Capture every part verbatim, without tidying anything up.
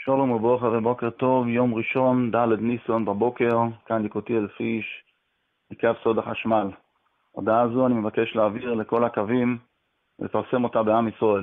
שלום וברכה ובוקר טוב, יום ראשון, ד' ניסן בבוקר, כאן יקותיאל פיש, מקו סוד החשמל. הודעה זו אני מבקש להעביר לכל הקווים ולפרסם אותה בעם ישראל.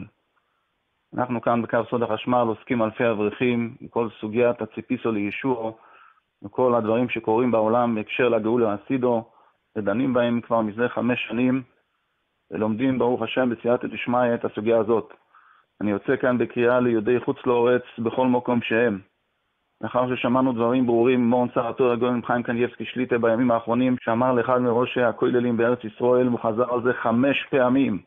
אנחנו כאן בקו סוד החשמל עוסקים אלפי אברכים, בכל סוגיית הציפיסו לישוע, וכל הדברים שקורים בעולם בהקשר לגאולה הסידו, ודנים בהם כבר מזה חמש שנים, ולומדים ברוך השם בסייעתא דשמיא את הסוגיה הזאת. אני יוצא כאן בקריאה ליהודי חוץ לארץ בכל מקום שהם. לאחר ששמענו דברים ברורים ממורן שר התורה הגאון חיים קניבסקי שליטה בימים האחרונים, שאמר לאחד מראשי הכוללים בארץ ישראל, הוא חזר על זה חמש פעמים,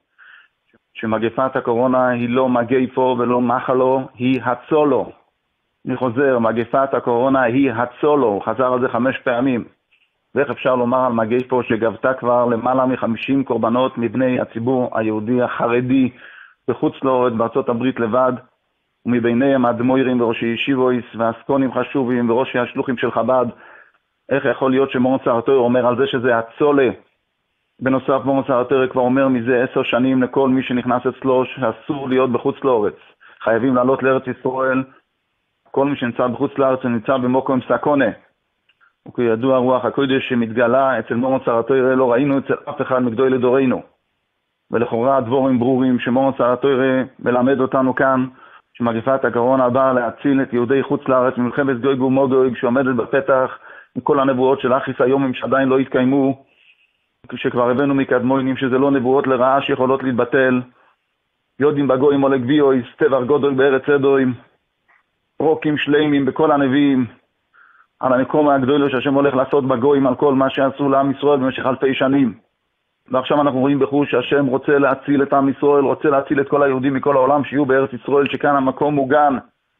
שמגפת הקורונה היא לא מגפו ולא מחלו, היא הצולו. אני חוזר, מגפת הקורונה היא הצולו, הוא חזר על זה חמש פעמים. ואיך אפשר לומר על מגפו שגבתה כבר למעלה מ-חמישים קורבנות מבני הציבור היהודי החרדי, בחוץ לארץ בארצות הברית לבד, ומביניהם האדמו"רים וראשי ישיבויס והסקונים חשובים וראשי השלוחים של חב"ד. איך יכול להיות שמורן שר התורה אומר על זה שזה הצולה? בנוסף, מורן שר התורה כבר אומר מזה עשר שנים לכל מי שנכנס אצלו שאסור להיות בחוץ לארץ, חייבים לעלות לארץ ישראל. כל מי שנמצא בחוץ לארץ נמצא במקום סכנה, וכידוע רוח הקודש שמתגלה אצל מורן שר התורה לא ראינו אצל אף אחד מגדולי לדורנו. ולכאורה הדבורים ברורים שמורן שר התורה מלמד אותנו כאן, שמגפת הקורונה באה להציל את יהודי חוץ לארץ ממלחמת גוי ומגוי שעומדת בפתח, עם כל הנבואות של אחיס היומים שעדיין לא התקיימו, כשכבר הבאנו מקדמונים שזה לא נבואות לרעה שיכולות להתבטל. יודעים בגויים או לגביויס, טבח גודל בארץ אדוים, רוקים שלמים בכל הנביאים, על המקום הגדול שהשם הולך לעשות בגויים על כל מה שעשו לעם ישראל במשך אלפי שנים. ועכשיו אנחנו רואים בחוש שהשם רוצה להציל את עם ישראל, רוצה להציל את כל היהודים מכל העולם שיהיו בארץ ישראל, שכאן המקום מוגן.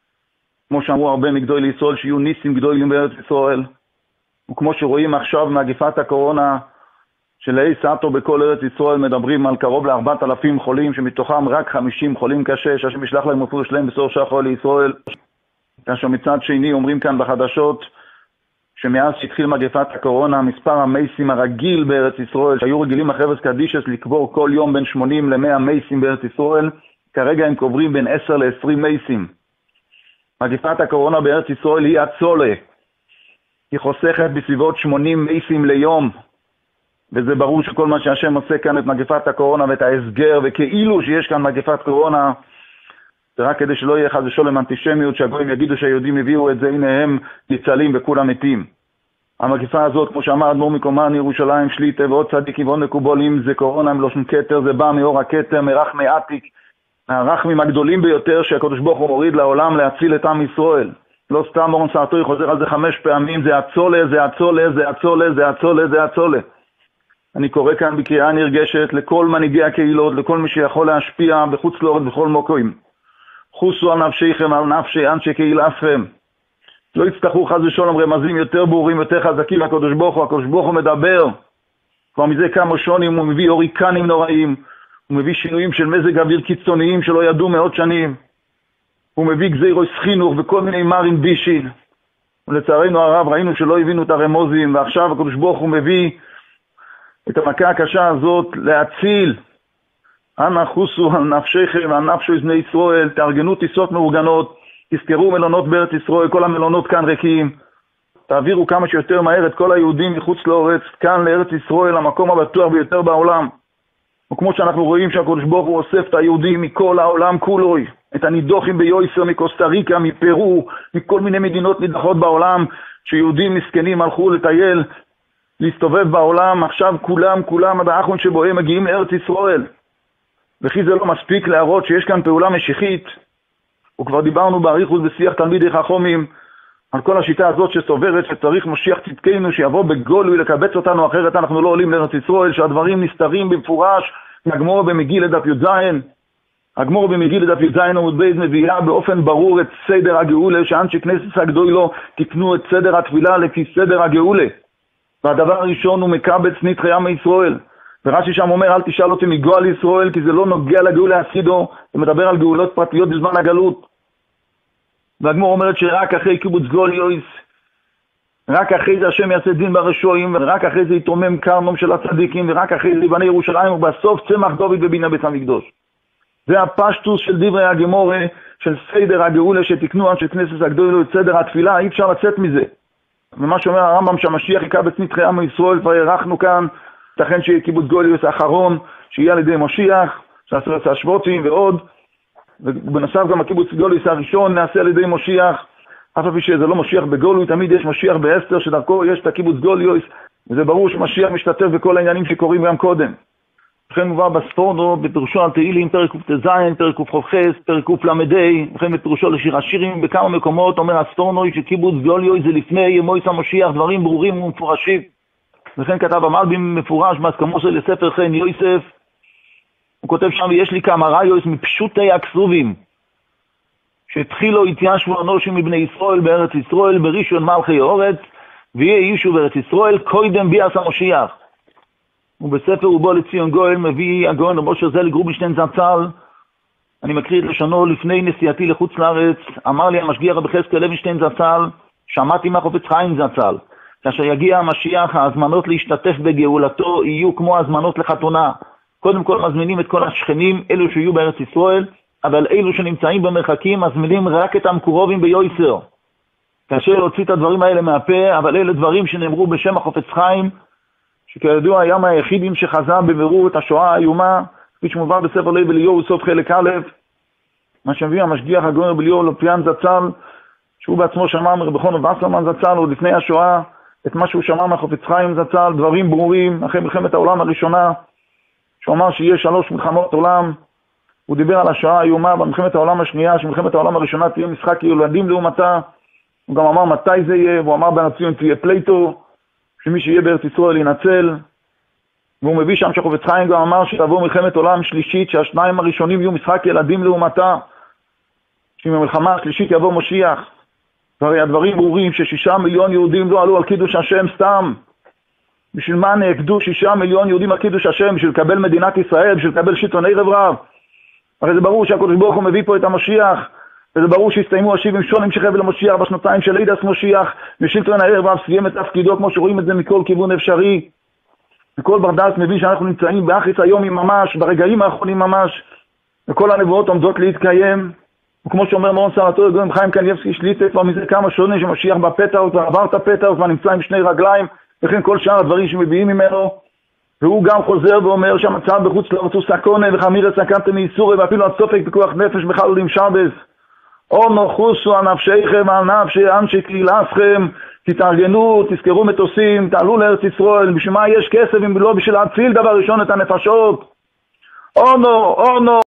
כמו שאמרו הרבה מגדולי ישראל, שיהיו ניסים גדולים בארץ ישראל. וכמו שרואים עכשיו מגפת הקורונה, שלאי סעתו בכל ארץ ישראל מדברים על קרוב ל-ארבעת אלפים חולים, שמתוכם רק חמישים חולים קשה, שהשם ישלח להם רפואה שלהם בסור שחר לישראל. כאשר מצד שני אומרים כאן בחדשות, שמאז שהתחיל מגפת הקורונה, מספר המייסים הרגיל בארץ ישראל, שהיו רגילים החבר'ס קדישס לקבור כל יום בין שמונים למאה מייסים בארץ ישראל, כרגע הם קוברים בין עשר לעשרים מייסים. מגפת הקורונה בארץ ישראל היא הצולה. היא חוסכת בסביבות שמונים מייסים ליום. וזה ברור שכל מה שהשם עושה כאן את מגפת הקורונה ואת ההסגר, וכאילו שיש כאן מגפת קורונה, זה רק כדי שלא יהיה חס ושלום אנטישמיות, שהגויים יגידו שהיהודים הביאו את זה, הנה הם ניצלים וכולם מתים. המגפה הזאת, כמו שאמר אדמו"ר מקומן, ירושלים שליטה ועוד צדיקים ועוד מקובלים, זה קורונה מלושן כתר, זה בא מאור הכתר, מרחמי עתיק, מהרחמים הגדולים ביותר שהקדוש ברוך הוא מוריד לעולם להציל את עם ישראל. לא סתם מורן שר התורה חוזר על זה חמש פעמים, זה הצולה, זה הצולה, זה הצולה, זה הצולה, זה הצולה. אני קורא כאן בקריאה נרגשת לכל מנהיגי הקהילות, לכל מי שיכול להשפיע בחוץ לארץ בכל מקום. חוסו על נפשיכם, על נפשי אנשי קהילתכם. לא יצטרכו חס ושלום רמזים יותר ברורים, יותר חזקים. הקדוש ברוך הוא, הקדוש ברוך הוא מדבר. כבר מזה כמה שונים הוא מביא הוריקנים נוראים, הוא מביא שינויים של מזג אוויר קיצוניים שלא ידעו מאות שנים. הוא מביא גזירוס חינוך וכל מיני מרים בישין. ולצערנו הרב ראינו שלא הבינו את הרמוזים, ועכשיו הקדוש ברוך הוא מביא את המכה הקשה הזאת להציל. אנא חוסו על נפשכם ועל נפשו בני ישראל, תארגנו טיסות מאורגנות, תזכרו מלונות בארץ ישראל, כל המלונות כאן ריקים, תעבירו כמה שיותר מהר את כל היהודים מחוץ לארץ, כאן לארץ ישראל, המקום הבטוח ביותר בעולם. וכמו שאנחנו רואים שהקדוש ברוך הוא אוסף את היהודים מכל העולם כולוי, את הנידוחים ביויסר, מקוסטה ריקה, מפרו, מכל מיני מדינות נידחות בעולם, שיהודים מסכנים הלכו לטייל, להסתובב בעולם, עכשיו כולם, כולם עד האחרון שבוהם מגיעים לארץ ישראל. וכי זה לא מספיק להראות שיש כאן פעולה משיחית, וכבר דיברנו באריכות בשיח תלמידי חכמים על כל השיטה הזאת שסוברת שצריך משיח צדקנו שיבוא בגולוי לקבץ אותנו, אחרת אנחנו לא עולים לארץ ישראל, שהדברים נסתרים במפורש מהגמור במגילה דף י"ז. הגמור במגילה דף י"ז עמוד ב' מביאה באופן ברור את סדר הגאולה, שאנשי כנסת הגדולו תקנו את סדר התפילה לפי סדר הגאולה. והדבר הראשון הוא מקבץ נתחי עם ישראל. ורש"י שם אומר, אל תשאל אותי מגואל ישראל, כי זה לא נוגע לגאולה הסידו, זה מדבר על גאולות פרטיות בזמן הגלות. והגמור אומרת שרק אחרי קיבוץ גוליוס, רק אחרי זה השם יעשה דין ברשועים, ורק אחרי זה יתרומם קרנום של הצדיקים, ורק אחרי זה יבנה ירושלים, ובסוף צמח דוד ובינה בית המקדוש. זה הפשטוס של דברי הגמורה, של סדר הגאולה שתקנו אנשי כנסת הגדולה, את סדר התפילה, אי אפשר לצאת מזה. ומה שאומר הרמב"ם שהמשיח יקבץ נדחי עמו ישראל, כבר הארכנו כאן, ייתכן שיהיה קיבוץ גוליוס האחרון, שיהיה על ידי משיח, שעשרת השבותים ועוד, ובנוסף גם הקיבוץ גוליוס הראשון נעשה על ידי משיח, אף על פי שזה לא משיח בגולוי, תמיד יש משיח באסתר שדרכו יש את הקיבוץ גוליוס, וזה ברור שמשיח משתתף בכל העניינים שקורים גם קודם. וכן מובא בספורנו, בפירושו על תהילים, פרק קט"ז, פרק קח"ח, פרק קל"ה, וכן בפירושו לשיר השירים, בכמה מקומות אומר הספורנו שקיבוץ גוליוס זה לפני ימויס המשיח, דברים ברורים ומפורשים. וכן כתב המלבים מפורש בהסכמו של ספר חן יוסף, הוא כותב שם, יש לי כמה ראיוס מפשוטי הכסובים, שהתחילו התיישבו אנושים מבני ישראל בארץ ישראל, בראשון מלכי אורץ, ויהיה יישוב בארץ ישראל, קודם ביאס המשיח. ובספר ובו לציון גואל מביא הגאון רב אושר זליג רובינשטיין זצ"ל, אני מקריא את לשונו, לפני נסיעתי לחוץ לארץ, אמר לי המשגיח רבי יחזקאל לוינשטיין זצ"ל, שמעתי מהחפץ חיים זצ"ל, כאשר יגיע המשיח, ההזמנות להשתתף בגאולתו יהיו כמו הזמנות לחתונה. קודם כל מזמינים את כל השכנים, אלו שיהיו בארץ ישראל, אבל אלו שנמצאים במרחקים מזמינים רק את המקורבים ביועצר. כאשר להוציא את הדברים האלה מהפה, אבל אלה דברים שנאמרו בשם החפץ חיים, שכידוע היה מהיחידים שחזה בבירור את השואה האיומה, כפי שמובא בספר לב אליהו סוף חלק א', מה שמביא המשגיח הגאון רבי אליהו לופיאן זצ"ל, שהוא בעצמו שמע מרבי חנן וסרמן זצ"ל עוד לפני השואה, את מה שהוא שמע מהחפץ חיים זצ"ל, דברים ברורים, אחרי מלחמת העולם הראשונה, שהוא אמר שיש שלוש מלחמות עולם, הוא דיבר על השואה האיומה במלחמת העולם השנייה, שמלחמת העולם הראשונה תהיה משחק ילדים לעומתה, הוא גם אמר מתי זה יהיה, והוא אמר בן ציון תהיה פלייטו, שמי שיהיה בארץ ישראל ינצל, והוא מביא שם שהחפץ חיים גם אמר שתבוא מלחמת עולם שלישית, שהשניים הראשונים יהיו משחק ילדים לעומתה, שעם המלחמה השלישית יבוא משיח, והרי הדברים ברורים ששישה מיליון יהודים לא עלו על קידוש השם סתם, בשביל מה נעקדו שישה מיליון יהודים על קידוש השם? בשביל לקבל מדינת ישראל, בשביל לקבל שלטוני רב רב. הרי זה ברור שהקדוש ברוך הוא מביא פה את המשיח, וזה ברור שהסתיימו השבעים שונים שחבל המשיח בשנתיים של לידת משיח, ושלטון הערב רב סיים את תפקידו, כמו שרואים את זה מכל כיוון אפשרי. וכל בר דעת מבין שאנחנו נמצאים באחרית היום ממש, ברגעים האחרונים ממש, וכל הנבואות עומדות להתקיים. וכמו שאומר מורן שר התורה הגאון חיים קניבסקי שליטה, כבר מזה כמה שנים שמשיח בפתח, ועבר את הפתח, ונמצא עם שני רגליים, וכן כל שאר הדברים שמביאים ממנו. והוא גם חוזר ואומר שהמצב בחוץ לארץ הוא סכנה וחמיר סכנתם מייסורי, ואפילו עד סופק פיקוח נפש בחלולים שבת. אונו חוסו על נפשיכם, על נפשי אנשי קהילתכם, תתארגנו, תזכרו מטוסים, תעלו לארץ ישראל, בשביל מה יש כסף אם לא בשביל להציל דבר ראשון את הנפשות? אונו, אונו